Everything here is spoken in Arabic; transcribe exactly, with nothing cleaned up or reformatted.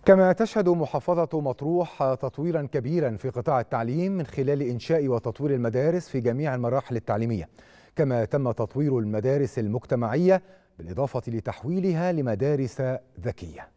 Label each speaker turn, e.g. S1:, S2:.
S1: كما تشهد محافظة مطروح تطويرا كبيرا في قطاع التعليم من خلال إنشاء وتطوير المدارس في جميع المراحل التعليمية، كما تم تطوير المدارس المجتمعية بالإضافة لتحويلها لمدارس ذكية.